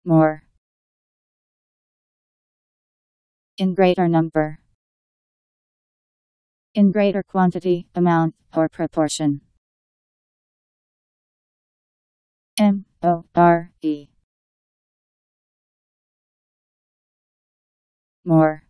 more. In greater number. In greater quantity, amount, or proportion. M-O-R-E. More.